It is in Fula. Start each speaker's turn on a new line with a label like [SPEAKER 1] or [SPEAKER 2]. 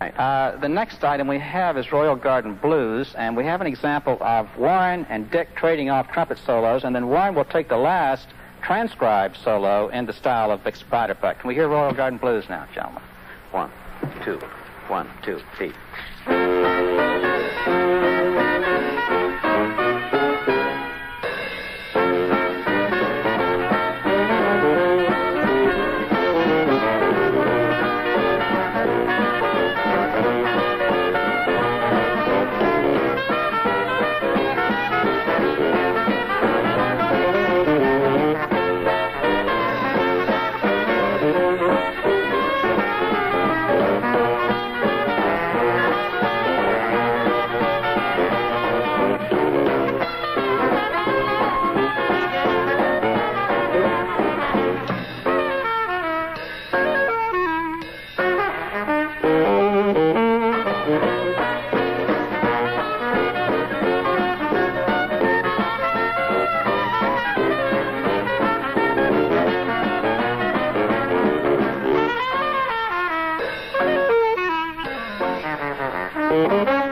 [SPEAKER 1] The next item we have is Royal Garden Blues, and we have an example of Warren and Dick trading off trumpet solos, and then Warren will take the last transcribed solo in the style of Bix Beiderbecke. Can we hear Royal Garden Blues now, gentlemen? 1, 2, 1, 2, 3.
[SPEAKER 2] Thank you.